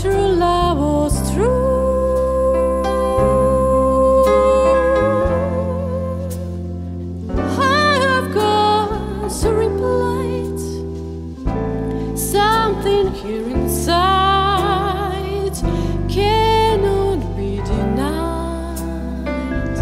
true love was true. I have got to replied something here inside cannot be denied.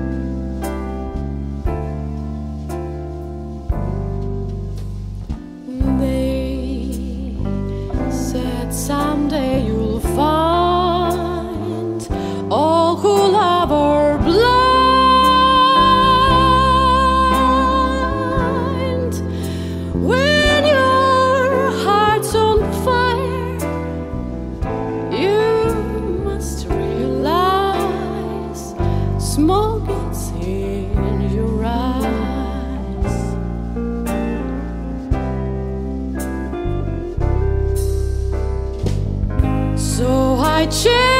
They said someday you'll find all who love are blind. When your heart's on fire, you must realize smoke gets in your eyes. So I change